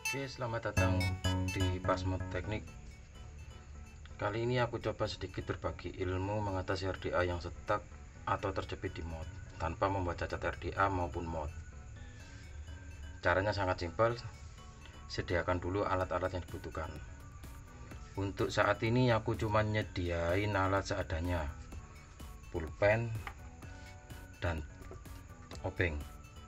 Oke, selamat datang di Pasmod Teknik. Kali ini aku coba sedikit berbagi ilmu mengatasi RDA yang stuck atau terjepit di mod tanpa membuat cacat RDA maupun mod. Caranya sangat simpel. Sediakan dulu alat-alat yang dibutuhkan. Untuk saat ini aku cuma nyediain alat seadanya, pulpen dan obeng.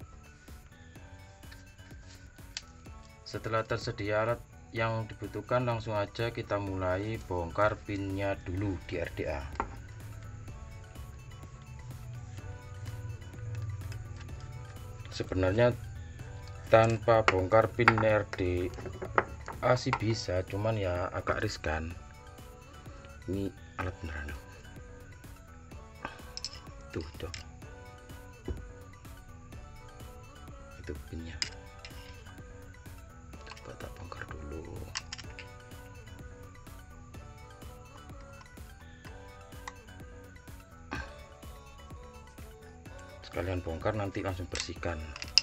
Setelah tersedia alat yang dibutuhkan, langsung aja kita mulai bongkar pinnya dulu di RDA. Sebenarnya tanpa bongkar pin RDA sih bisa, cuman ya agak riskan. Ini alat beneran tuh itu pinnya. Tak bongkar dulu. Sekalian bongkar, nanti langsung bersihkan.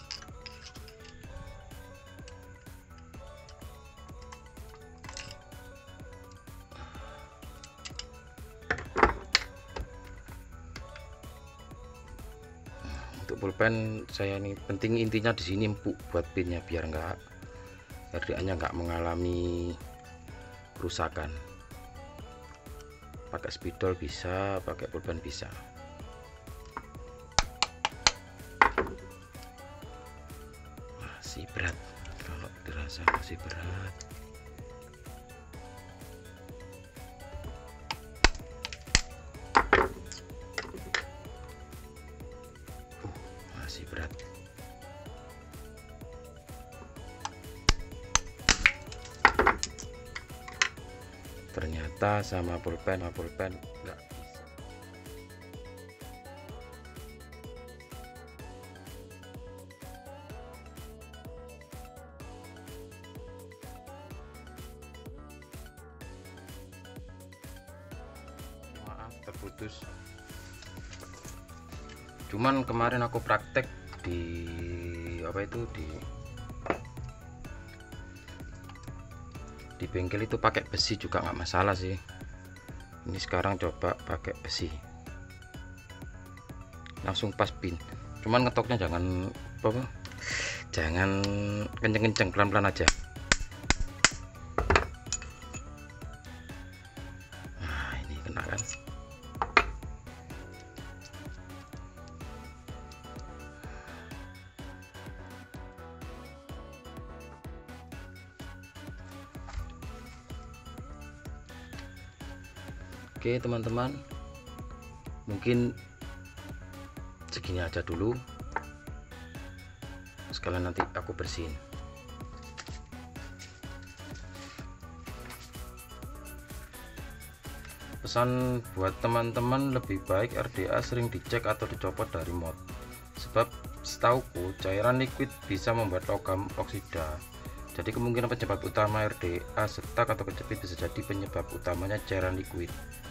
Untuk pulpen saya ini penting, intinya di sini empuk buat pinnya biar enggak RDA-nya nggak mengalami kerusakan. Pakai spidol bisa, pakai pulpen bisa. Masih berat, kalau dirasa masih berat. Masih berat. Ternyata sama pulpen nggak bisa. Maaf terputus. Cuman kemarin aku praktek di di bengkel itu pakai besi juga nggak masalah sih. Ini sekarang coba pakai besi, langsung pas pin. Cuman ngetoknya jangan kenceng-kenceng, pelan-pelan aja. Nah, ini kena kan. Oke teman-teman, mungkin segini aja dulu, sekalian nanti aku bersihin. Pesan buat teman-teman, lebih baik RDA sering dicek atau dicopot dari mod, sebab setauku cairan liquid bisa membuat logam oksida. Jadi kemungkinan penyebab utama RDA stuck atau kejepit bisa jadi penyebab utamanya cairan liquid.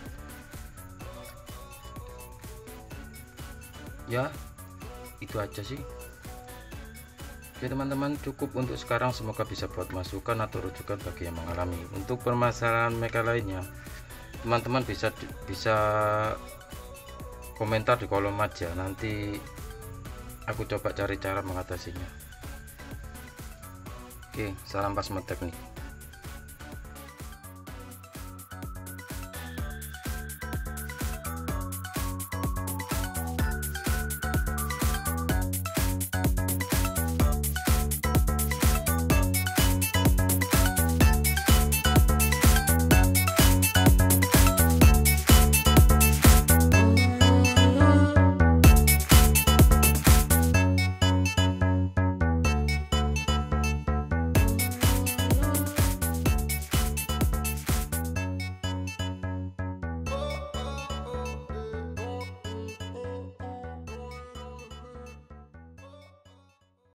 Ya, itu aja sih. Oke teman-teman, cukup untuk sekarang. Semoga bisa buat masukan atau rujukan bagi yang mengalami. Untuk permasalahan meka lainnya, teman-teman bisa komentar di kolom aja, nanti aku coba cari cara mengatasinya. Oke, salam Pasmod Teknik.